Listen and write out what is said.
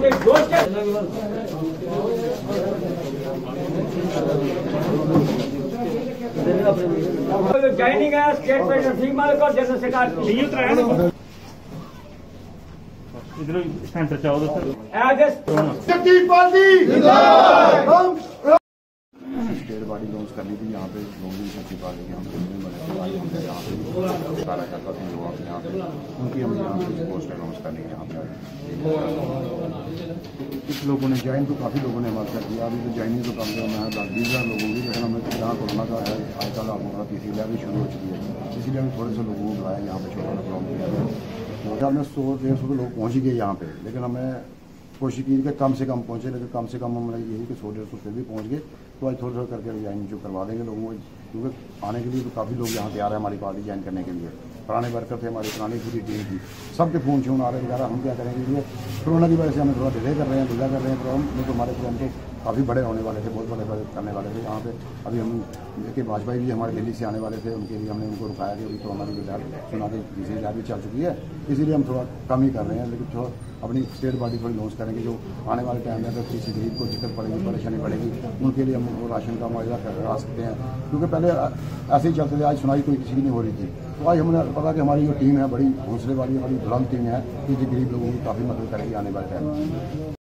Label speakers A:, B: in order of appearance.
A: Joining है state president Singh मालिक और जनरल सेक्रेटरी
B: इधर सेंटर चाहो दोस्तों
C: स्टेट बॉडी लॉन्च करनी थी यहाँ पे लोग शक्ति पार्टी के हम हमने यहाँ पे सारा करता था युवा यहाँ पे उनकी हम यहाँ पे पोस्टर लॉन्च करने के यहाँ पे कुछ लोगों ने ज्वाइन तो काफ़ी लोगों ने हमारे साथ किया। अभी तो ज्वाइनिंग तो कम से कम है 10-20,000 लोगों की, लेकिन हमें जहाँ कोरोना का है आजकल हमारा तीसरी लहर भी शुरू हो चुकी है, इसीलिए हमें थोड़े से लोगों को बुलाया यहाँ पे छोटा प्रोग्राम किया गया। होटल में 100-150 तो लोग पहुँच ही गए यहाँ पे, लेकिन हमें कोशिश की कि कम से कम पहुँचे, लेकिन कम से कम हमारा यही कि 100-150 फिर भी पहुँच गए। तो आज थोड़ा करके ज्वाइन जो करवा देंगे लोगों को, क्योंकि आने के लिए तो काफ़ी लोग यहाँ तैयार है हमारी पार्टी ज्वाइन करने के लिए। पुराने वर्कर थे, हमारी पुरानी पूरी टीम थी, सबके फ़ोन शोन आ रहे वगैरह। हम क्या करेंगे, ये कोरोना की वजह से हमें थोड़ा डिले कर रहे हैं, ढीला कर रहे हैं प्रोग्राम, नहीं तो हमारे प्रोग्राम तो काफ़ी बड़े होने वाले थे, बहुत बड़े करने वाले थे। यहाँ पे अभी हम देखिए वाजपेयी जी हमारे दिल्ली से आने वाले थे, उनके लिए हमने उनको रुकाया कि अभी तो हमारी विधायक सुना के तीसरी लहर भी चल चुकी है, इसीलिए हम थोड़ा कम ही कर रहे हैं। लेकिन थोड़ा अपनी स्टेट बॉडी थोड़ी लॉन्च करेंगे, जो आने वाले टाइम में अगर किसी गरीब को दिक्कत पड़ेगी, परेशानी बढ़ेगी, उनके लिए हम वो राशन का मुआवजा करा सकते हैं। क्योंकि पहले ऐसे ही चलते थे, आज सुनाई कोई किसी की नहीं हो रही थी। तो आज हमने पता कि हमारी जो टीम है बड़ी हौसले वाली, बड़ी बुलंद टीम है, कि गरीब लोगों की काफ़ी मदद करेगी आने वाले टाइम में।